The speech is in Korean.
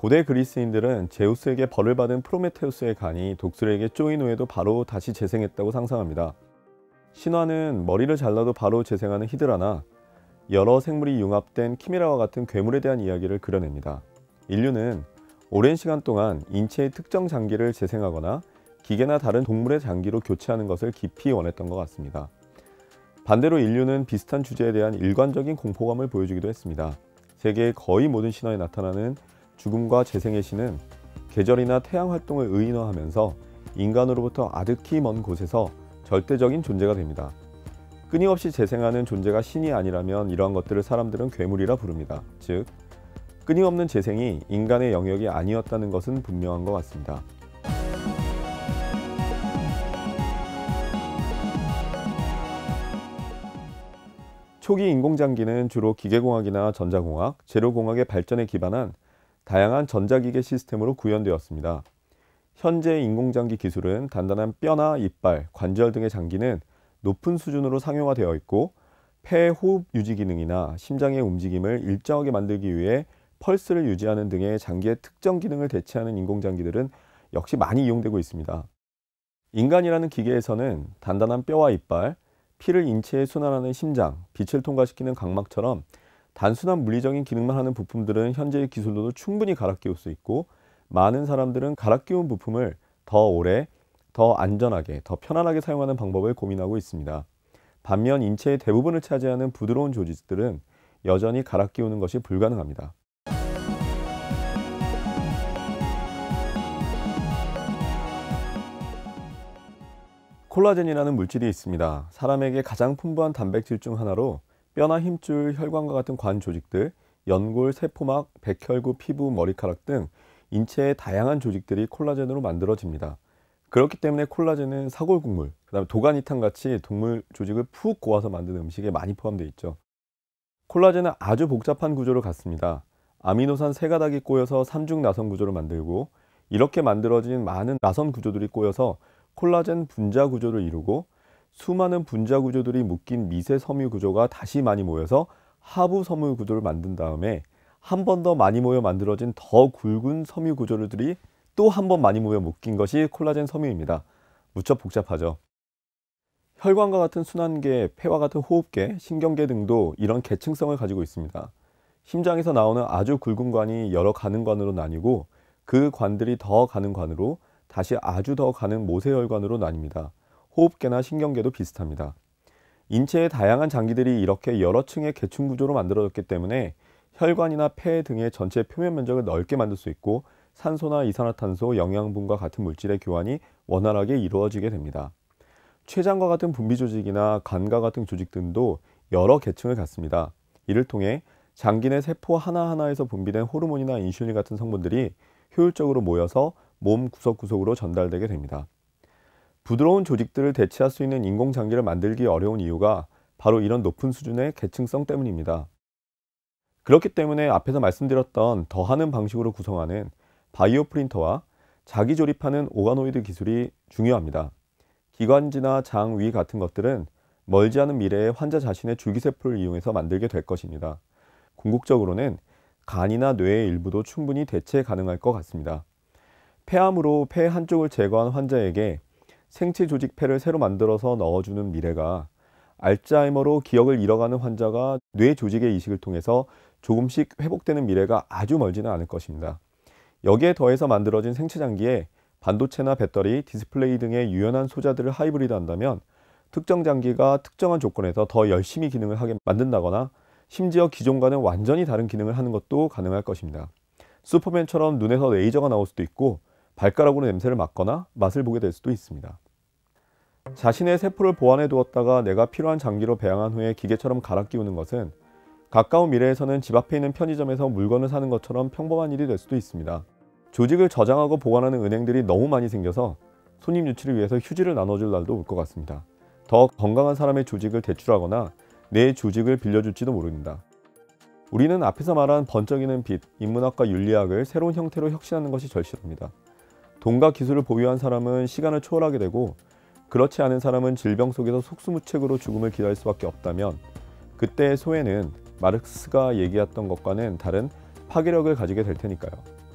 고대 그리스인들은 제우스에게 벌을 받은 프로메테우스의 간이 독수리에게 쪼인 후에도 바로 다시 재생했다고 상상합니다. 신화는 머리를 잘라도 바로 재생하는 히드라나 여러 생물이 융합된 키메라와 같은 괴물에 대한 이야기를 그려냅니다. 인류는 오랜 시간 동안 인체의 특정 장기를 재생하거나 기계나 다른 동물의 장기로 교체하는 것을 깊이 원했던 것 같습니다. 반대로 인류는 비슷한 주제에 대한 일관적인 공포감을 보여주기도 했습니다. 세계의 거의 모든 신화에 나타나는 죽음과 재생의 신은 계절이나 태양 활동을 의인화하면서 인간으로부터 아득히 먼 곳에서 절대적인 존재가 됩니다. 끊임없이 재생하는 존재가 신이 아니라면 이러한 것들을 사람들은 괴물이라 부릅니다. 즉, 끊임없는 재생이 인간의 영역이 아니었다는 것은 분명한 것 같습니다. 초기 인공장기는 주로 기계공학이나 전자공학, 재료공학의 발전에 기반한 다양한 전자기계 시스템으로 구현되었습니다. 현재 인공장기 기술은 단단한 뼈나 이빨, 관절 등의 장기는 높은 수준으로 상용화되어 있고, 폐의 호흡 유지 기능이나 심장의 움직임을 일정하게 만들기 위해 펄스를 유지하는 등의 장기의 특정 기능을 대체하는 인공장기들은 역시 많이 이용되고 있습니다. 인간이라는 기계에서는 단단한 뼈와 이빨, 피를 인체에 순환하는 심장, 빛을 통과시키는 각막처럼 단순한 물리적인 기능만 하는 부품들은 현재의 기술로도 충분히 갈아 끼울 수 있고, 많은 사람들은 갈아 끼운 부품을 더 오래, 더 안전하게, 더 편안하게 사용하는 방법을 고민하고 있습니다. 반면 인체의 대부분을 차지하는 부드러운 조직들은 여전히 갈아 끼우는 것이 불가능합니다. 콜라겐이라는 물질이 있습니다. 사람에게 가장 풍부한 단백질 중 하나로 뼈나 힘줄, 혈관과 같은 관 조직들, 연골, 세포막, 백혈구, 피부, 머리카락 등 인체의 다양한 조직들이 콜라겐으로 만들어집니다. 그렇기 때문에 콜라겐은 사골국물, 그다음에 도가니탕 같이 동물 조직을 푹 고아서 만든 음식에 많이 포함되어 있죠. 콜라겐은 아주 복잡한 구조를 갖습니다. 아미노산 3가닥이 꼬여서 삼중 나선 구조를 만들고, 이렇게 만들어진 많은 나선 구조들이 꼬여서 콜라겐 분자 구조를 이루고, 수많은 분자 구조들이 묶인 미세 섬유 구조가 다시 많이 모여서 하부 섬유 구조를 만든 다음에 한 번 더 많이 모여 만들어진 더 굵은 섬유 구조들이 또 한 번 많이 모여 묶인 것이 콜라겐 섬유입니다. 무척 복잡하죠. 혈관과 같은 순환계, 폐와 같은 호흡계, 신경계 등도 이런 계층성을 가지고 있습니다. 심장에서 나오는 아주 굵은 관이 여러 가는 관으로 나뉘고, 그 관들이 더 가는 관으로 다시 아주 더 가는 모세혈관으로 나뉩니다. 호흡계나 신경계도 비슷합니다. 인체의 다양한 장기들이 이렇게 여러 층의 계층 구조로 만들어졌기 때문에 혈관이나 폐 등의 전체 표면 면적을 넓게 만들 수 있고, 산소나 이산화탄소, 영양분과 같은 물질의 교환이 원활하게 이루어지게 됩니다. 췌장과 같은 분비 조직이나 간과 같은 조직 등도 여러 계층을 갖습니다. 이를 통해 장기 내 세포 하나하나에서 분비된 호르몬이나 인슐린 같은 성분들이 효율적으로 모여서 몸 구석구석으로 전달되게 됩니다. 부드러운 조직들을 대체할 수 있는 인공장기를 만들기 어려운 이유가 바로 이런 높은 수준의 계층성 때문입니다. 그렇기 때문에 앞에서 말씀드렸던 더하는 방식으로 구성하는 바이오 프린터와 자기 조립하는 오가노이드 기술이 중요합니다. 기관지나 장, 위 같은 것들은 멀지 않은 미래에 환자 자신의 줄기세포를 이용해서 만들게 될 것입니다. 궁극적으로는 간이나 뇌의 일부도 충분히 대체 가능할 것 같습니다. 폐암으로 폐 한쪽을 제거한 환자에게 생체 조직 폐를 새로 만들어서 넣어주는 미래가, 알츠하이머로 기억을 잃어가는 환자가 뇌 조직의 이식을 통해서 조금씩 회복되는 미래가 아주 멀지는 않을 것입니다. 여기에 더해서 만들어진 생체 장기에 반도체나 배터리, 디스플레이 등의 유연한 소자들을 하이브리드 한다면 특정 장기가 특정한 조건에서 더 열심히 기능을 하게 만든다거나, 심지어 기존과는 완전히 다른 기능을 하는 것도 가능할 것입니다. 슈퍼맨처럼 눈에서 레이저가 나올 수도 있고, 발가락으로 냄새를 맡거나 맛을 보게 될 수도 있습니다. 자신의 세포를 보관해 두었다가 내가 필요한 장기로 배양한 후에 기계처럼 갈아 끼우는 것은 가까운 미래에서는 집 앞에 있는 편의점에서 물건을 사는 것처럼 평범한 일이 될 수도 있습니다. 조직을 저장하고 보관하는 은행들이 너무 많이 생겨서 손님 유치를 위해서 휴지를 나눠줄 날도 올 것 같습니다. 더 건강한 사람의 조직을 대출하거나 내 조직을 빌려줄지도 모릅니다. 우리는 앞에서 말한 번쩍이는 빛, 인문학과 윤리학을 새로운 형태로 혁신하는 것이 절실합니다. 돈과 기술을 보유한 사람은 시간을 초월하게 되고, 그렇지 않은 사람은 질병 속에서 속수무책으로 죽음을 기다릴 수밖에 없다면, 그때의 소외는 마르크스가 얘기했던 것과는 다른 파괴력을 가지게 될 테니까요.